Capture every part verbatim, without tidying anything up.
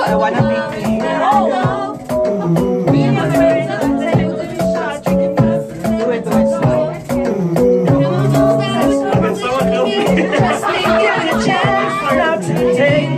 I wanna make me. Me and my friends at the table doing shots, drinking fast. Do it, do it slow. Just give you a chance now to take.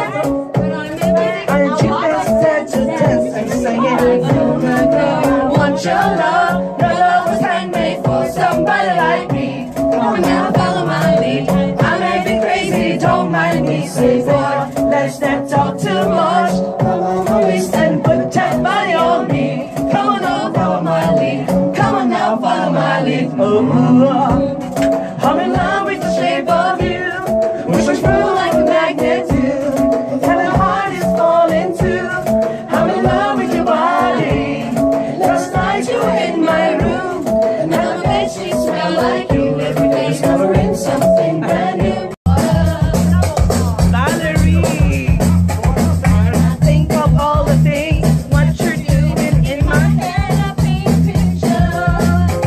And you best said to dance and sing it. Want your love, your love was handmade for somebody like me. Come on now, follow my lead. I may be crazy, don't mind me. Say boy, let's not talk too much. Come on, waist and put that body on me. Come on now, follow my lead. Come on now, follow my lead. Oh, I'm in love with the shape of you. Wish was through like a magnet too. And my heart is falling too. I'm in love with your body. Last night you were in my room. And now my bed sheets smell like you. Every day's covering something brand new. Valerie, I think of all the things what you're doing in my head. I paint pictures.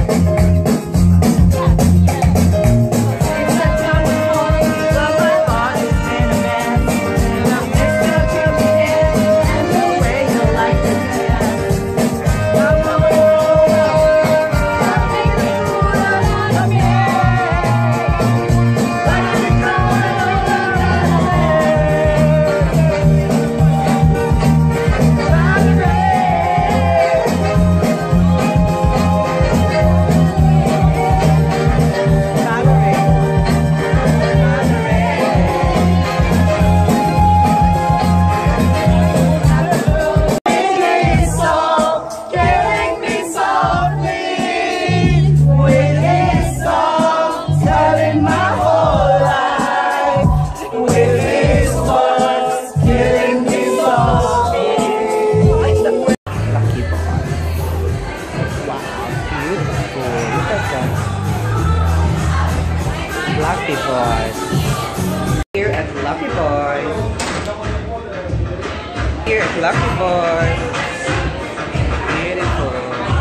Since that time before, love my heart is in a mess. And I'm next to your head and the way you like to dance. I'm going over. I'm thinking of me. Like it's going Lucky Boys. Here at Lucky Boys. Here at Lucky Boys. Beautiful.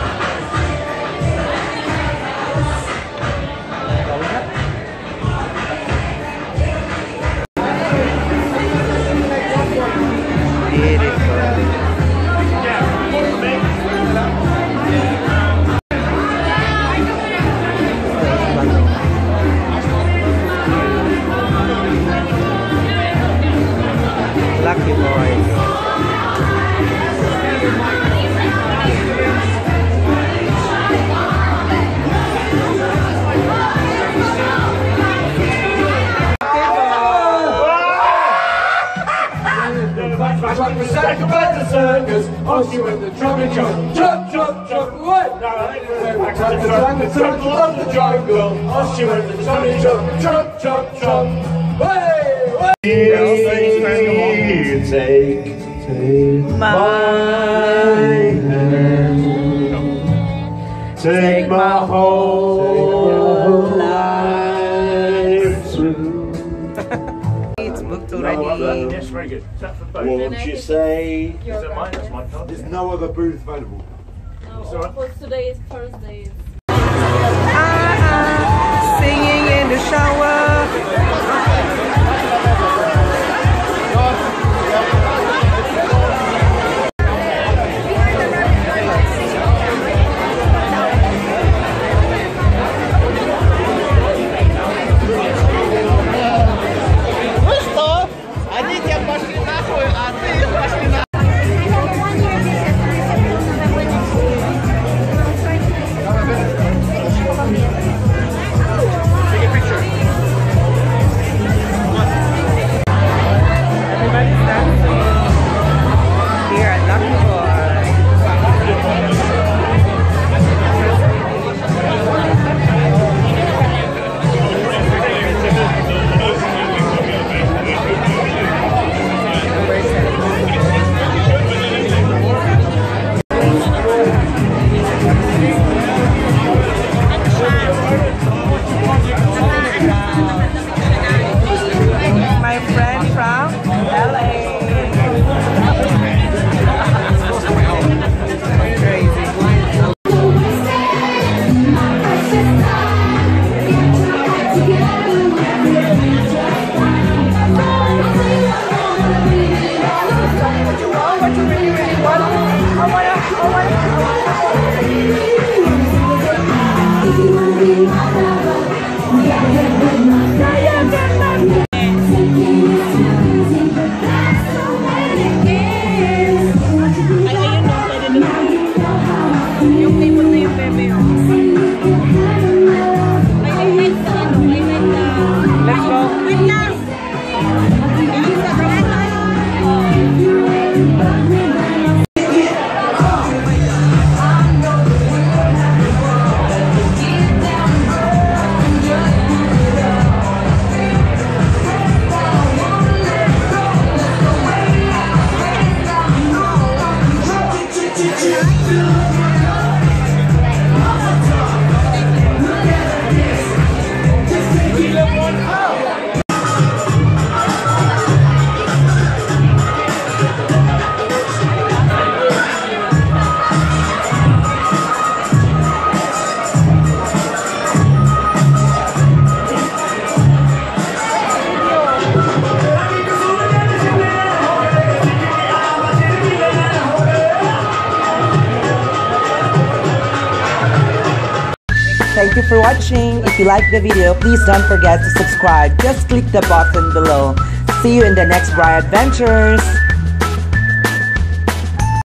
Lucky Boys. Back about the circus, oh she went the trumpet jump, jump, jump, jump, what? Back up the jungle, circle of the jungle, oh she went the trumpet jump, jump, jump, jump, way, way. Take, take my hand, take my whole life through. It's booked already. Yes, very good. Won't you say Is that mine? That's my card. There's no other booth available. No, because today is Thursday. Ah, ah, singing in the shower. Thank you. Thank you for watching. If you like the video, please don't forget to subscribe. Just click the button below. See you in the next Bri Adventures.